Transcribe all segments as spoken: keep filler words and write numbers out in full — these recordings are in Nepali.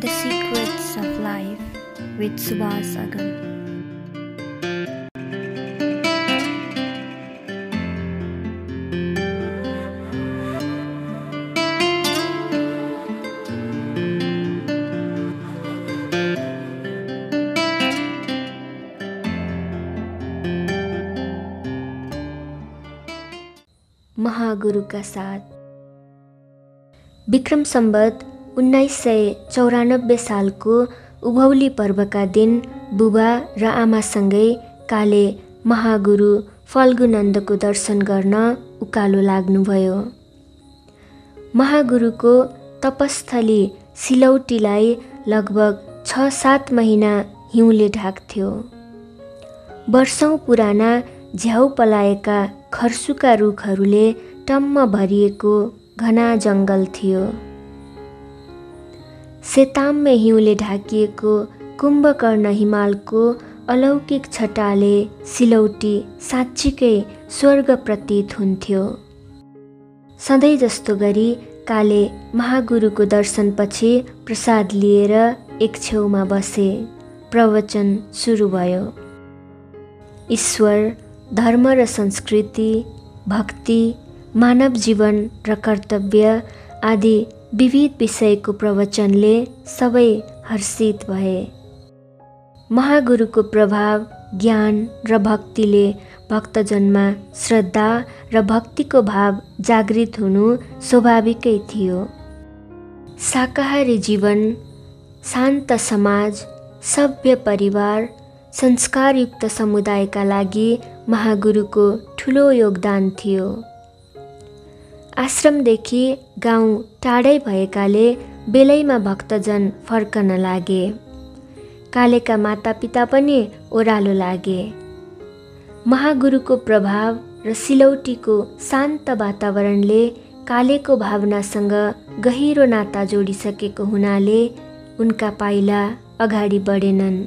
The Secrets of Life with Suvas Agam. महागुरुका साथ। विक्रम सम्वत उन्नाइस सय चौरानब्बे सालको उभौली पर्वका दिन बुबा र आमासँगै काले महागुरु फल्गुनन्दको दर्शन गर्न उकालो लाग्नुभयो। महागुरुको तपस्थली सिलौटीलाई लगभग छ सात महिना हिउँले ढाक्थ्यो। वर्षौं पुराना झ्याउ पलाएका खर्सुका रुखहरूले टम्म भरिएको घना जङ्गल थियो। सेताम्य हिउँले ढाकिएको कुम्भकर्ण हिमालको अलौकिक छटाले सिलौटी साँच्चीकै स्वर्ग प्रतीत हुन्थ्यो। सधैँ जस्तो गरी काले महागुरुको दर्शनपछि प्रसाद लिएर एक छेउमा बसे। प्रवचन सुरु भयो। ईश्वर, धर्म र संस्कृति, भक्ति, मानव जीवन र कर्तव्य आदि विविध विषयको प्रवचनले सबै हर्षित भए। महागुरुको प्रभाव, ज्ञान र भक्तिले भक्तजनमा श्रद्धा र भक्तिको भाव जागृत हुनु स्वाभाविकै थियो। शाकाहारी जीवन, शान्त समाज, सभ्य परिवार, संस्कारयुक्त समुदायका लागि महागुरुको ठुलो योगदान थियो। आश्रमदेखि गाउँ टाढै भएकाले बेलैमा भक्तजन फर्कन लागे। कालेका मातापिता पनि ओह्रालो लागे। महागुरुको प्रभाव र सिलौटीको शान्त वातावरणले कालेको भावनासँग गहिरो नाता जोडिसकेको हुनाले उनका पाइला अगाडि बढेनन्।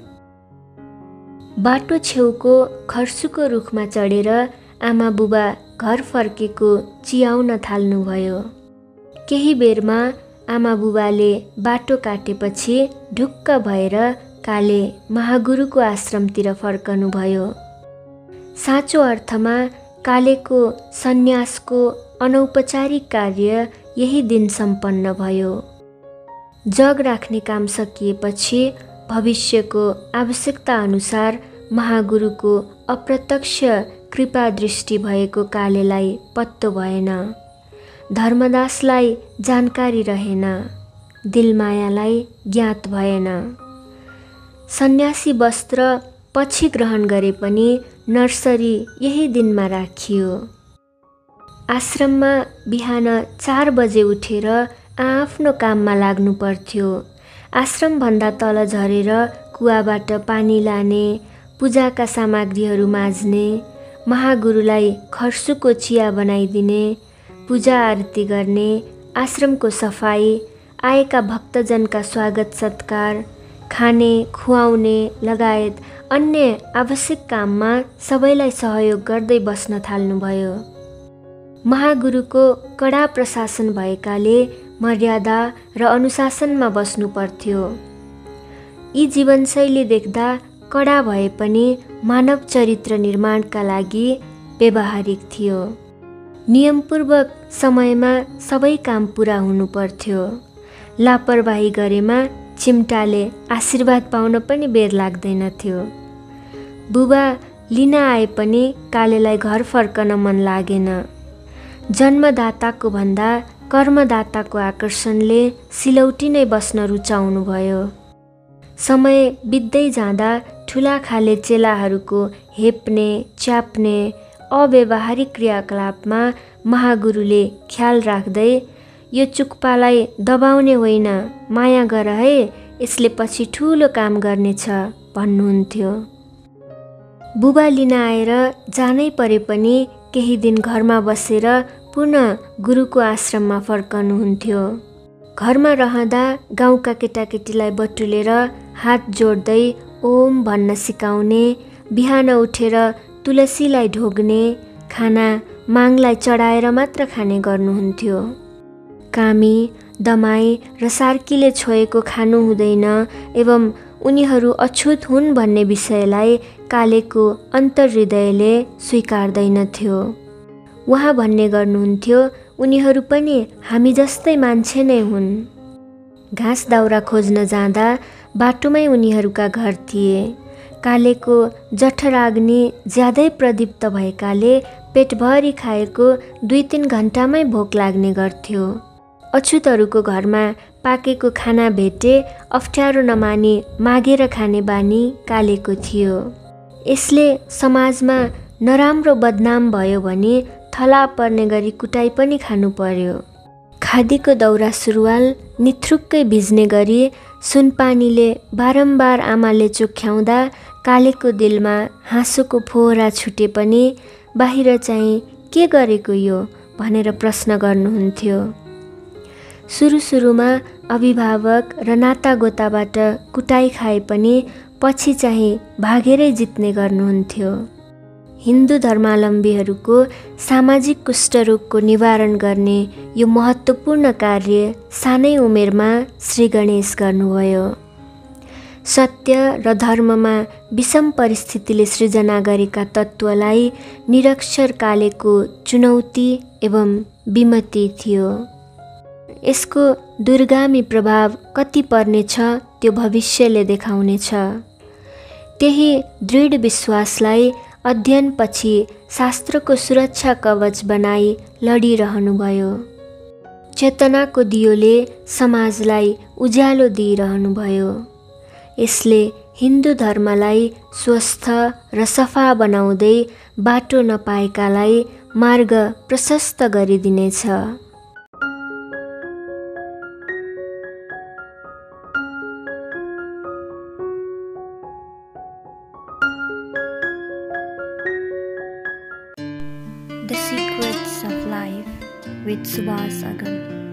बाटो छेउको खर्सुको रुखमा चढेर आमा बुबा घर फर्केको चियाउन थाल्नुभयो। केही बेरमा आमा बुबाले बाटो काटेपछि ढुक्क भएर काले महागुरुको आश्रमतिर फर्कनुभयो। साँचो अर्थमा कालेको सन्यासको अनौपचारिक कार्य यही दिन सम्पन्न भयो। जग राख्ने काम सकिएपछि भविष्यको आवश्यकता अनुसार महागुरुको अप्रत्यक्ष कृपा दृष्टि भएको कालेलाई पत्तो भएन। धर्मदासलाई जानकारी रहेन। दिलमायालाई ज्ञात भएन। सन्यासी वस्त्र पछि ग्रहण गरे पनि नर्सरी यही दिनमा राखियो। आश्रममा बिहान चार बजे उठेर आआफ्नो काममा लाग्नु पर्थ्यो। आश्रमभन्दा तल झरेर कुवाबाट पानी लाने, पूजाका सामग्रीहरू माझ्ने, महागुरुलाई खर्सुको चिया बनाइदिने, पूजा आरती गर्ने, आश्रमको सफाई, आएका भक्तजनका स्वागत सत्कार, खाने खुवाउने लगायत अन्य आवश्यक काममा सबैलाई सहयोग गर्दै बस्न थाल्नुभयो। महागुरुको कडा प्रशासन भएकाले मर्यादा र अनुशासनमा बस्नु पर्थ्यो। यी जीवनशैली देख्दा कडा भए पनि मानव चरित्र निर्माणका लागि व्यवहारिक थियो। नियमपूर्वक समयमा सबै काम पुरा हुनु पर्थ्यो। लापरवाही गरेमा चिम्टाले आशीर्वाद पाउन पनि बेर लाग्दैनथ्यो। बुबा लिन आए पनि कालेलाई घर फर्कन मन लागेन। जन्मदाताको भन्दा कर्मदाताको आकर्षणले सिलौटी नै बस्न रुचाउनु भयो। समय बित्दै जाँदा ठुला खाले चेलाहरूको हेप्ने, च्याप्ने, अव्यवहारिक क्रियाकलापमा महागुरुले ख्याल राख्दै यो चुक्पालाई दबाउने होइन, माया गर है, यसले पछि ठुलो काम गर्नेछ भन्नुहुन्थ्यो। बुबा लिन आएर जानै परे पनि केही दिन घरमा बसेर पुनः गुरुको आश्रममा फर्कनुहुन्थ्यो। घरमा रहँदा गाउँका केटाकेटीलाई बटुलेर हात जोड्दै ओम भन्न सिकाउने, बिहान उठेर तुलसीलाई ढोग्ने, खाना मागलाई चढाएर मात्र खाने गर्नुहुन्थ्यो। कामी दमाई र सार्कीले छोएको खानु हुँदैन एवं उनीहरू अछुत हुन् भन्ने विषयलाई कालेको अन्तर्हृदयले स्वीकार्दैनथ्यो। उहाँ भन्ने गर्नुहुन्थ्यो, उनीहरू पनि हामी जस्तै मान्छे नै हुन्। घाँस दाउरा खोज्न जाँदा बाटोमै उनीहरूका घर थिए। कालेको जठराग्नि ज्यादै प्रदीप्त भएकाले पेटभरि खाएको दुई तिन घन्टामै भोक लाग्ने गर्थ्यो। अछुतहरूको घरमा पाकेको खाना भेटे अप्ठ्यारो नमानी मागेर खाने बानी कालेको थियो। यसले समाजमा नराम्रो बदनाम भयो भने थला पर्ने गरी कुटाइ पनि खानु पर्यो। खादीको दौरा सुरुवाल निथ्रुक्कै भिज्ने गरी सुनपानीले बारम्बार आमाले चोख्याउँदा कालेको दिलमा हाँसोको फोहरा छुटे पनि बाहिर चाहिँ के गरेको यो भनेर प्रश्न गर्नुहुन्थ्यो। सुरु सुरुमा अभिभावक र नातागोताबाट कुटाइ खाए पनि पछि चाहिँ भागेरै जित्ने गर्नुहुन्थ्यो। हिन्दू धर्मावलम्बीहरूको सामाजिक कुष्ठरोगको निवारण गर्ने यो महत्त्वपूर्ण कार्य सानै उमेरमा श्री गणेश गर्नुभयो। सत्य र धर्ममा विषम परिस्थितिले सृजना गरेका तत्त्वलाई निरक्षर कालेको चुनौती एवं विमति थियो। यसको दूरगामी प्रभाव कति पर्नेछ त्यो भविष्यले देखाउनेछ। त्यही दृढ विश्वासलाई अध्ययनपछि शास्त्रको सुरक्षा कवच बनाई लडिरहनुभयो। चेतनाको दियोले समाजलाई उज्यालो दिइरहनुभयो। यसले हिन्दू धर्मलाई स्वस्थ र सफा बनाउँदै बाटो नपाएकालाई मार्ग प्रशस्त गरिदिनेछ। The Secrets of Life with Suvas Agam.